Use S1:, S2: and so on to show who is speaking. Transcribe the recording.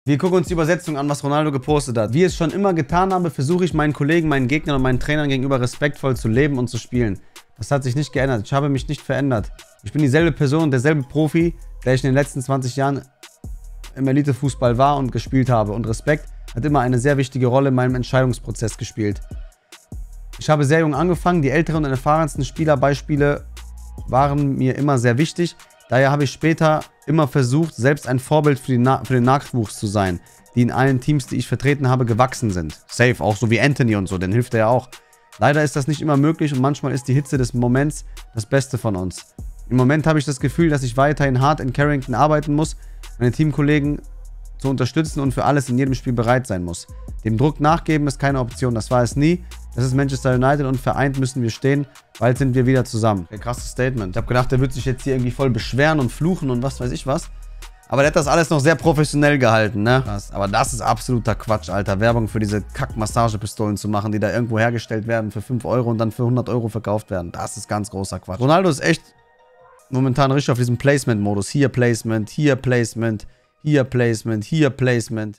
S1: Wir gucken uns die Übersetzung an, was Ronaldo gepostet hat. Wie ich es schon immer getan habe, versuche ich meinen Kollegen, meinen Gegnern und meinen Trainern gegenüber respektvoll zu leben und zu spielen. Das hat sich nicht geändert. Ich habe mich nicht verändert. Ich bin dieselbe Person, derselbe Profi, der ich in den letzten 20 Jahren im Elitefußball war und gespielt habe. Und Respekt hat immer eine sehr wichtige Rolle in meinem Entscheidungsprozess gespielt. Ich habe sehr jung angefangen. Die älteren und erfahrensten Spielerbeispiele waren mir immer sehr wichtig. Daher habe ich später immer versucht, selbst ein Vorbild für den Nachwuchs zu sein, die in allen Teams, die ich vertreten habe, gewachsen sind. Safe, auch so wie Anthony und so, den hilft er ja auch. Leider ist das nicht immer möglich und manchmal ist die Hitze des Moments das Beste von uns. Im Moment habe ich das Gefühl, dass ich weiterhin hart in Carrington arbeiten muss, meine Teamkollegen zu unterstützen und für alles in jedem Spiel bereit sein muss. Dem Druck nachgeben ist keine Option, das war es nie. Das ist Manchester United und vereint müssen wir stehen, bald sind wir wieder zusammen. Okay, krasses Statement. Ich habe gedacht, der wird sich jetzt hier irgendwie voll beschweren und fluchen und was weiß ich was. Aber der hat das alles noch sehr professionell gehalten, ne? Krass. Aber das ist absoluter Quatsch, Alter. Werbung für diese Kack-Massagepistolen zu machen, die da irgendwo hergestellt werden für 5 Euro und dann für 100 Euro verkauft werden. Das ist ganz großer Quatsch. Ronaldo ist echt momentan richtig auf diesem Placement-Modus. Hier Placement, hier Placement, hier Placement, hier Placement.